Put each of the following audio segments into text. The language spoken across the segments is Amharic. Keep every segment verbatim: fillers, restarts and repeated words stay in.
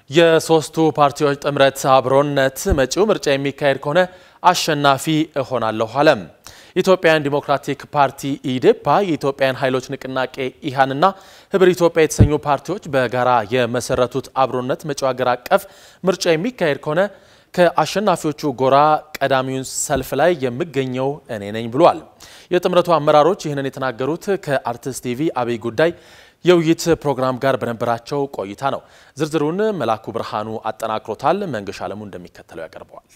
የሶስቱ ፓርቲዎች ጥምረት አብሮነት መጪው ምርጫ የሚካሄድ ከሆነ አሸናፊ እሆናለሁ አለም። ኢትዮጵያን ዲሞክራቲክ ፓርቲ ኢዴፓ የኢትዮጵያን ኃይሎች ንቅናቄ ኢሃንና ህብር ኢትዮጵያ የተሰኙ ፓርቲዎች በጋራ የመሰረቱት አብሮነት መጪው ሀገር አቀፍ ምርጫ የሚካሄድ ከሆነ ከአሸናፊዎቹ ጎራ ቀዳሚውን ሰልፍ ላይ የሚገኘው እኔ ነኝ ብሏል። የጥምረቱ አመራሮች ይህንን የተናገሩት ከአርቲስት ቲቪ አብይ ጉዳይ የውይይት ፕሮግራም ጋር በነበራቸው ቆይታ ነው። ዝርዝሩን መላኩ ብርሃኑ አጠናክሮታል። መንገሻ አለሙ እንደሚከተለው ያቀርበዋል።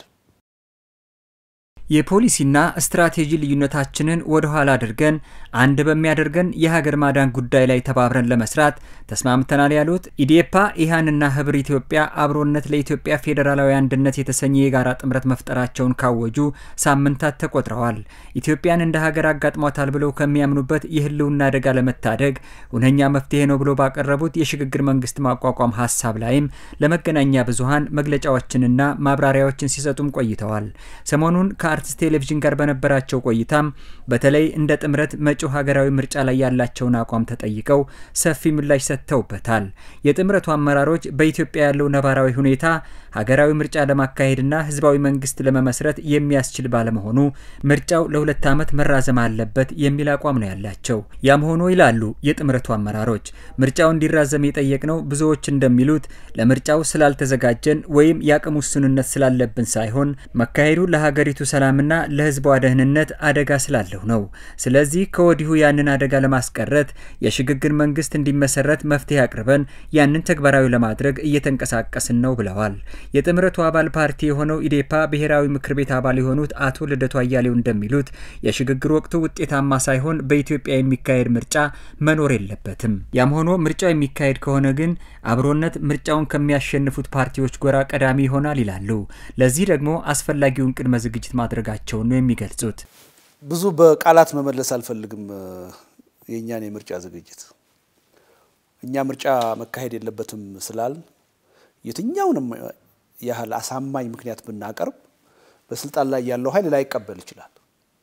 የፖሊሲና ስትራቴጂ ልዩነታችንን ወደ ኋላ አድርገን አንድ በሚያደርገን የሀገር ማዳን ጉዳይ ላይ ተባብረን ለመስራት ተስማምተናል ያሉት ኢዴፓ ኢሃንና ህብር ኢትዮጵያ አብሮነት ለኢትዮጵያ ፌደራላዊ አንድነት የተሰኘ የጋራ ጥምረት መፍጠራቸውን ካወጁ ሳምንታት ተቆጥረዋል። ኢትዮጵያን እንደ ሀገር አጋጥሟታል ብለው ከሚያምኑበት የህልውና አደጋ ለመታደግ ሁነኛ መፍትሄ ነው ብለው ባቀረቡት የሽግግር መንግስት ማቋቋም ሐሳብ ላይም ለመገናኛ ብዙሃን መግለጫዎችንና ማብራሪያዎችን ሲሰጡም ቆይተዋል። ሰሞኑን አርቲስት ቴሌቪዥን ጋር በነበራቸው ቆይታም በተለይ እንደ ጥምረት መጪው ሀገራዊ ምርጫ ላይ ያላቸውን አቋም ተጠይቀው ሰፊ ምላሽ ሰጥተውበታል። የጥምረቱ አመራሮች በኢትዮጵያ ያለው ነባራዊ ሁኔታ ሀገራዊ ምርጫ ለማካሄድና ህዝባዊ መንግስት ለመመስረት የሚያስችል ባለመሆኑ ምርጫው ለሁለት ዓመት መራዘም አለበት የሚል አቋም ነው ያላቸው። ያም ሆኖ ይላሉ የጥምረቱ አመራሮች ምርጫው እንዲራዘም የጠየቅነው ብዙዎች እንደሚሉት ለምርጫው ስላልተዘጋጀን ወይም ያቅም ውስንነት ስላለብን ሳይሆን መካሄዱ ለሀገሪቱ ሰላምና ለህዝቧ ደህንነት አደጋ ስላለው ነው። ስለዚህ ከወዲሁ ያንን አደጋ ለማስቀረት የሽግግር መንግስት እንዲመሰረት መፍትሄ አቅርበን ያንን ተግባራዊ ለማድረግ እየተንቀሳቀስን ነው ብለዋል። የጥምረቱ አባል ፓርቲ የሆነው ኢዴፓ ብሔራዊ ምክር ቤት አባል የሆኑት አቶ ልደቱ አያሌው እንደሚሉት የሽግግር ወቅቱ ውጤታማ ሳይሆን በኢትዮጵያ የሚካሄድ ምርጫ መኖር የለበትም። ያም ሆኖ ምርጫው የሚካሄድ ከሆነ ግን አብሮነት ምርጫውን ከሚያሸንፉት ፓርቲዎች ጎራ ቀዳሚ ይሆናል ይላሉ። ለዚህ ደግሞ አስፈላጊውን ቅድመ ዝግጅት ማድረጋቸው ነው የሚገልጹት። ብዙ በቃላት መመለስ አልፈልግም የኛን የምርጫ ዝግጅት እኛ ምርጫ መካሄድ የለበትም ስላል የትኛውንም ያህል አሳማኝ ምክንያት ብናቀርብ በስልጣን ላይ ያለው ኃይል ላይ ይቀበል ይችላል።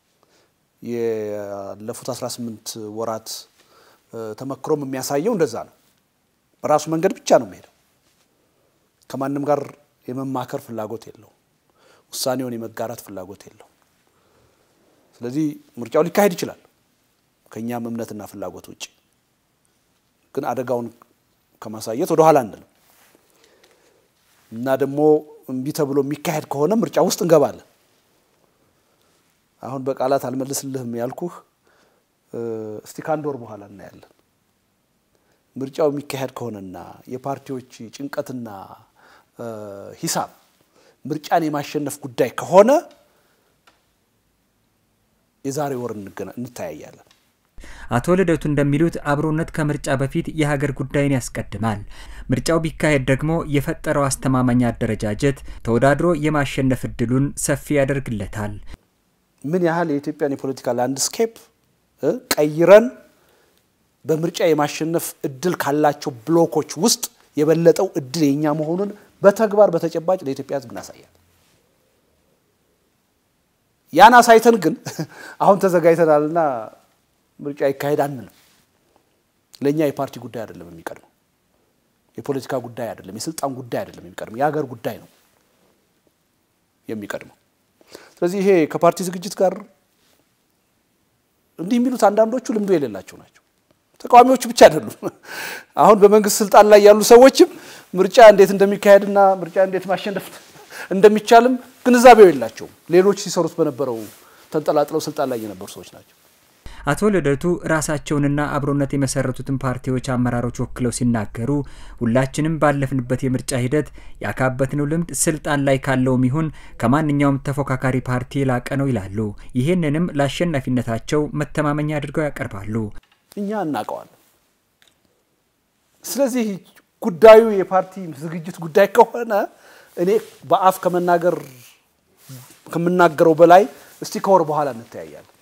የለፉት አስራ ስምንት ወራት ተመክሮም የሚያሳየው እንደዛ ነው። በራሱ መንገድ ብቻ ነው የሚሄደው። ከማንም ጋር የመማከር ፍላጎት የለው። ውሳኔውን የመጋራት ፍላጎት የለው። ስለዚህ ምርጫው ሊካሄድ ይችላል ከኛም እምነትና ፍላጎት ውጪ። ግን አደጋውን ከማሳየት ወደ ኋላ አንልም እና ደግሞ እንቢ ተብሎ የሚካሄድ ከሆነ ምርጫ ውስጥ እንገባለን። አሁን በቃላት አልመልስልህም ያልኩህ እስቲ ካንድ ወር በኋላ እናያለን። ምርጫው የሚካሄድ ከሆነና የፓርቲዎች ጭንቀትና ሂሳብ ምርጫን የማሸነፍ ጉዳይ ከሆነ የዛሬ ወር እንታያያለን። አቶ ልደቱ እንደሚሉት አብሮነት ከምርጫ በፊት የሀገር ጉዳይን ያስቀድማል። ምርጫው ቢካሄድ ደግሞ የፈጠረው አስተማማኝ አደረጃጀት ተወዳድሮ የማሸነፍ እድሉን ሰፊ ያደርግለታል። ምን ያህል የኢትዮጵያን የፖለቲካ ላንድስኬፕ ቀይረን በምርጫ የማሸነፍ እድል ካላቸው ብሎኮች ውስጥ የበለጠው እድል የኛ መሆኑን በተግባር በተጨባጭ ለኢትዮጵያ ህዝብ እናሳያለን። ያና ሳይተን ግን አሁን ተዘጋጅተናልና ምርጫ ይካሄድ አንልም። ለኛ የፓርቲ ጉዳይ አይደለም የሚቀርበው። የፖለቲካ ጉዳይ አይደለም፣ የስልጣን ጉዳይ አይደለም የሚቀርበው፣ የሀገር ጉዳይ ነው የሚቀርበው። ስለዚህ ይሄ ከፓርቲ ዝግጅት ጋር እንዲህ የሚሉት አንዳንዶቹ ልምዱ የሌላቸው ናቸው። ተቃዋሚዎች ብቻ አይደሉም። አሁን በመንግስት ስልጣን ላይ ያሉ ሰዎችም ምርጫ እንዴት እንደሚካሄድና ምርጫ እንዴት ማሸነፍ እንደሚቻልም ግንዛቤው የላቸውም። ሌሎች ሲሰሩት በነበረው ተንጠላጥለው ስልጣን ላይ የነበሩ ሰዎች ናቸው። አቶ ልደቱ ራሳቸውንና አብሮነት የመሰረቱትን ፓርቲዎች አመራሮች ወክለው ሲናገሩ ሁላችንም ባለፍንበት የምርጫ ሂደት ያካበትነው ልምድ ስልጣን ላይ ካለውም ይሁን ከማንኛውም ተፎካካሪ ፓርቲ ላቀ ነው ይላሉ። ይሄንንም ለአሸናፊነታቸው መተማመኛ አድርገው ያቀርባሉ። እኛ እናቀዋለን። ስለዚህ ጉዳዩ የፓርቲ ዝግጅት ጉዳይ ከሆነ እኔ በአፍ ከመናገር ከመናገረው በላይ እስቲ ከወር በኋላ እንታያያለን።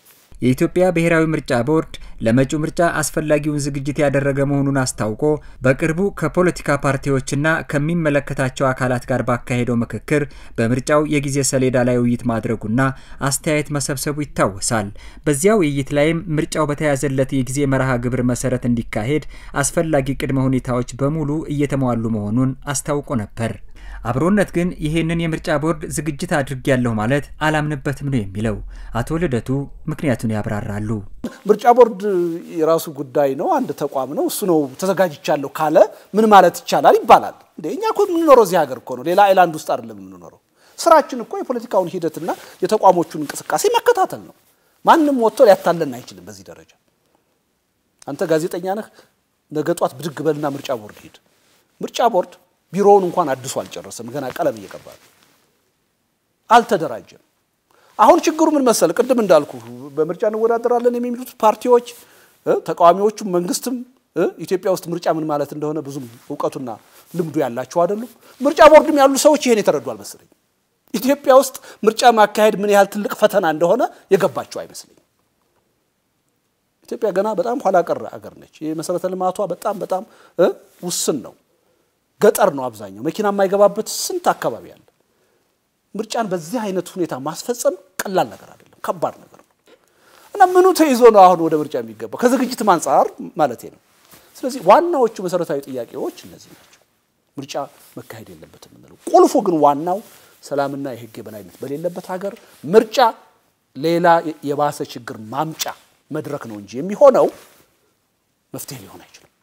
የኢትዮጵያ ብሔራዊ ምርጫ ቦርድ ለመጪው ምርጫ አስፈላጊውን ዝግጅት ያደረገ መሆኑን አስታውቆ በቅርቡ ከፖለቲካ ፓርቲዎችና ከሚመለከታቸው አካላት ጋር ባካሄደው ምክክር በምርጫው የጊዜ ሰሌዳ ላይ ውይይት ማድረጉና አስተያየት መሰብሰቡ ይታወሳል። በዚያው ውይይት ላይም ምርጫው በተያዘለት የጊዜ መርሃ ግብር መሰረት እንዲካሄድ አስፈላጊ ቅድመ ሁኔታዎች በሙሉ እየተሟሉ መሆኑን አስታውቆ ነበር። አብሮነት ግን ይሄንን የምርጫ ቦርድ ዝግጅት አድርጌያለሁ ማለት አላምንበትም ነው የሚለው። አቶ ልደቱ ምክንያቱን ያብራራሉ። ምርጫ ቦርድ የራሱ ጉዳይ ነው፣ አንድ ተቋም ነው። እሱ ነው ተዘጋጅቻለሁ ካለ ምን ማለት ይቻላል ይባላል። እንደኛ እኮ የምንኖረው እዚህ ሀገር እኮ ነው፣ ሌላ አይላንድ ውስጥ አይደለም የምንኖረው። ስራችን እኮ የፖለቲካውን ሂደትና የተቋሞቹን እንቅስቃሴ መከታተል ነው። ማንንም ወጥቶ ሊያታለን አይችልም በዚህ ደረጃ። አንተ ጋዜጠኛ ነህ፣ ነገ ጧት ብድግ በልና ምርጫ ቦርድ ሂድ። ምርጫ ቦርድ ቢሮውን እንኳን አድሶ አልጨረሰም፣ ገና ቀለም እየቀባ ነው፣ አልተደራጀም። አሁን ችግሩ ምን መሰለ? ቅድም እንዳልኩ በምርጫ እንወዳደራለን የሚሉት ፓርቲዎች፣ ተቃዋሚዎቹም መንግስትም ኢትዮጵያ ውስጥ ምርጫ ምን ማለት እንደሆነ ብዙም ዕውቀቱና ልምዱ ያላቸው አይደሉም። ምርጫ ቦርድም ያሉ ሰዎች ይሄን የተረዱ አልመሰለኝ። ኢትዮጵያ ውስጥ ምርጫ ማካሄድ ምን ያህል ትልቅ ፈተና እንደሆነ የገባቸው አይመስልኝ። ኢትዮጵያ ገና በጣም ኋላ ቀር አገር ነች። የመሰረተ ልማቷ በጣም በጣም ውስን ነው። ገጠር ነው አብዛኛው፣ መኪና የማይገባበት ስንት አካባቢ አለ። ምርጫን በዚህ አይነት ሁኔታ ማስፈጸም ቀላል ነገር አይደለም፣ ከባድ ነገር ነው። እና ምኑ ተይዞ ነው አሁን ወደ ምርጫ የሚገባው? ከዝግጅት አንፃር ማለቴ ነው። ስለዚህ ዋናዎቹ መሰረታዊ ጥያቄዎች እነዚህ ናቸው። ምርጫ መካሄድ የለበትም እንለው። ቁልፉ ግን ዋናው ሰላምና የህግ የበላይነት በሌለበት ሀገር ምርጫ ሌላ የባሰ ችግር ማምጫ መድረክ ነው እንጂ የሚሆነው መፍትሄ ሊሆን አይችልም።